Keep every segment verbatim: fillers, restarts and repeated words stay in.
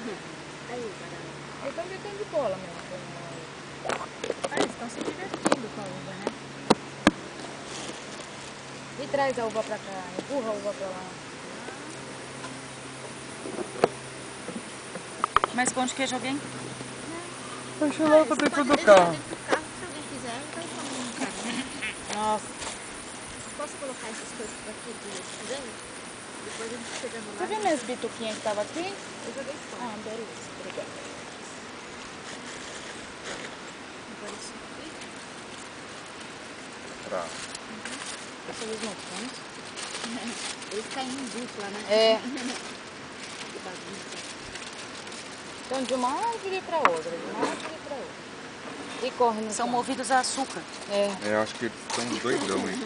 Aí, caramba. Eles estão gritando de bola mesmo. Ah, eles estão se divertindo com a uva, né? E traz a uva pra cá, empurra a uva pra lá. Mais pão de queijo alguém? Eu acho louco dentro do carro. Dentro do carro, se alguém quiser, vai comer no carro. Nossa. Posso colocar essas coisas por aqui de estudante? Depois a gente chega no Você lado. viu minhas bituquinhas que estavam aqui? Eu joguei fora. Ah, beleza. Obrigada. Agora isso aqui. Pra... Essa luz não funde. Eles caem em dupla, né? É. Que bagunça. Então de uma árvore pra outra, de uma árvore pra outra. E corre no São chão. movidos a açúcar. É. Eu acho que eles estão doidão, hein?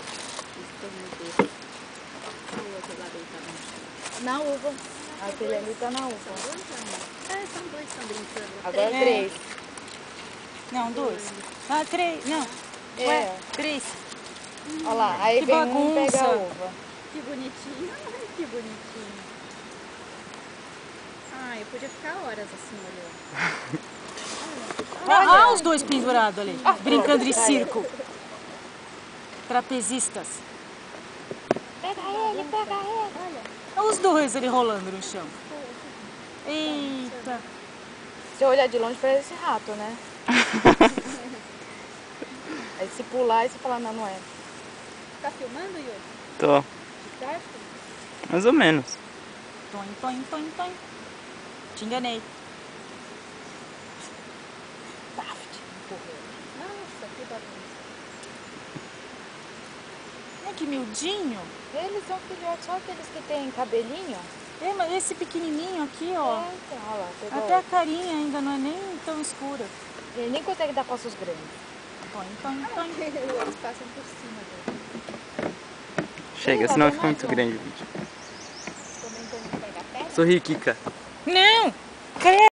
Na uva. Aquele ali tá na uva. São dois, amor? É, são dois, estão brincando. Agora Três. três. Não, dois. Ah, três. Não. É. Ué, três. Olha lá, aí Que vem um bagunça. pega a uva. Que bonitinho. Ai, que bonitinho. Ai, eu podia ficar horas assim olhando. Olha. Olha os dois pendurados ali, Ah, brincando de pronto, circo. Trapezistas. Pega ele, pega ele. Olha os dois ali rolando no chão. Eita. Se eu olhar de longe parece rato, né? Aí se pular e se falar, não, não é. Tá filmando, Yuri? Tô. De perto? Mais ou menos. Toim, toim, toim, toim. Te enganei. Nossa, que bagunça. Ai, que miudinho. Eles são filhotes, só aqueles que têm cabelinho. É, mas esse pequenininho aqui, ó. É, então, olha lá, pegou. Até a carinha ainda não é nem tão escura. Ele nem consegue dar passos grandes. Toim, toim, toim. Eles passam por cima dele. Chega, Ih, lá senão tem fica mais muito um. grande o vídeo. Comentando que pega pedra. Sorri, Kika. Não!